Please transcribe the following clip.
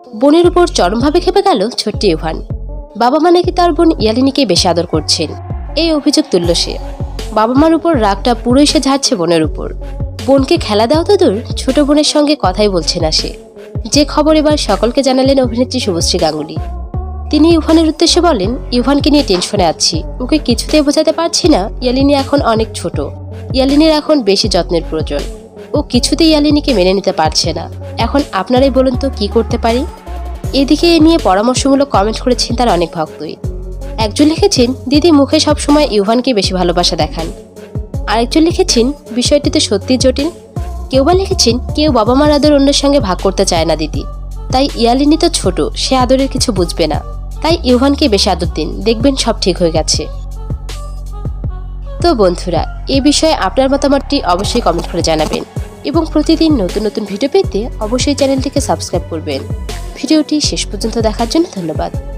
বোনের উপর চরমভাবে খেপে গেল ছোট্ট ইভান। বাবা মা নাকি তার বোন ইয়ালিনীকে বেশি আদর করছেন, এই অভিযোগ তুলল সে। বাবা মার উপর রাগটা পুরোই সে ঝাড়ছে বোনের উপর। বোনকে খেলা দেওয়া তো দূর, ছোট বোনের সঙ্গে কথাই বলছে না সে। যে খবর এবার সকলকে জানালেন অভিনেত্রী শুভশ্রী গাঙ্গুলী। তিনি ইভানের উদ্দেশ্যে বলেন, ইভানকে নিয়ে টেনশনে আছি, ওকে কিছুতেই বোঝাতে পারছি না ইয়ালিনী এখন অনেক ছোট, ইয়ালিনীর এখন বেশি যত্নের প্রয়োজন। ও কিছুতেই ইয়ালিনীকে মেনে নিতে পারছে না। এখন আপনারাই বলুন তো কি করতে পারি। এদিকে এ নিয়ে পরামর্শমূলক কমেন্ট করেছেন তার অনেক ভক্তই। একজন লিখেছেন, দিদি মুখে সবসময় ইভানকে বেশি ভালোবাসা দেখান। আরেকজন লিখেছেন, বিষয়টি তো সত্যি জটিল। কেউ বা লিখেছেন, কেউ বাবা মার আদর অন্যের সঙ্গে ভাগ করতে চায় না দিদি, তাই ইয়ালিনী তো ছোট, সে আদরের কিছু বুঝবে না, তাই ইভানকে বেশি আদর দিন, দেখবেন সব ঠিক হয়ে গেছে। তো বন্ধুরা, এই বিষয়ে আপনার মতামতটি অবশ্যই কমেন্ট করে জানাবেন এবং প্রতিদিন নতুন নতুন ভিডিও পেতে অবশ্যই চ্যানেলটিকে সাবস্ক্রাইব করবেন। ভিডিওটি শেষ পর্যন্ত দেখার জন্য ধন্যবাদ।